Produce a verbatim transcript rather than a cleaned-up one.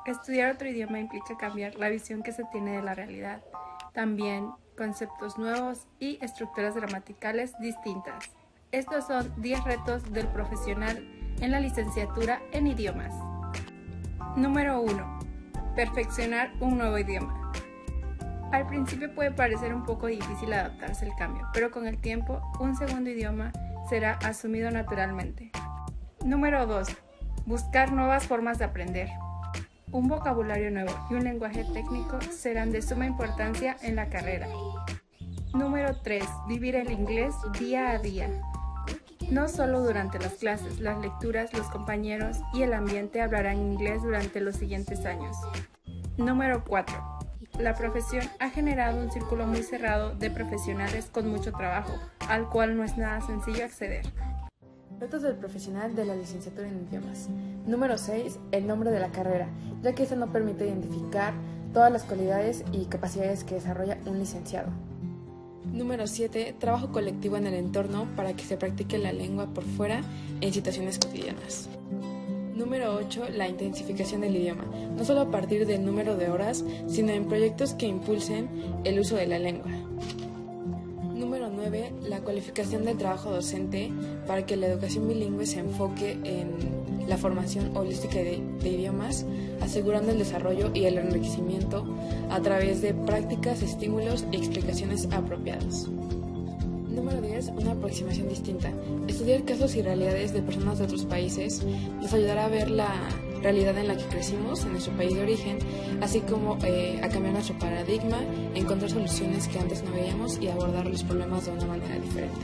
Estudiar otro idioma implica cambiar la visión que se tiene de la realidad, también conceptos nuevos y estructuras gramaticales distintas. Estos son diez retos del profesional en la licenciatura en idiomas. Número uno. Perfeccionar un nuevo idioma. Al principio puede parecer un poco difícil adaptarse al cambio, pero con el tiempo un segundo idioma será asumido naturalmente. Número dos. Buscar nuevas formas de aprender. Un vocabulario nuevo y un lenguaje técnico serán de suma importancia en la carrera. Número tres. Vivir el inglés día a día. No solo durante las clases, las lecturas, los compañeros y el ambiente hablarán inglés durante los siguientes años. Número cuatro. La profesión ha generado un círculo muy cerrado de profesionales con mucho trabajo, al cual no es nada sencillo acceder. Retos del profesional de la licenciatura en idiomas. Número seis. El nombre de la carrera, ya que esto no permite identificar todas las cualidades y capacidades que desarrolla un licenciado. Número siete. Trabajo colectivo en el entorno para que se practique la lengua por fuera en situaciones cotidianas. Número ocho. La intensificación del idioma, no solo a partir del número de horas, sino en proyectos que impulsen el uso de la lengua. Número nueve. La cualificación del trabajo docente para que la educación bilingüe se enfoque en la formación holística de, de idiomas, asegurando el desarrollo y el enriquecimiento a través de prácticas, estímulos y explicaciones apropiados. Número diez. Una aproximación distinta. Estudiar casos y realidades de personas de otros países nos ayudará a ver la realidad en la que crecimos, en nuestro país de origen, así como eh, a cambiar nuestro paradigma, encontrar soluciones que antes no veíamos y abordar los problemas de una manera diferente.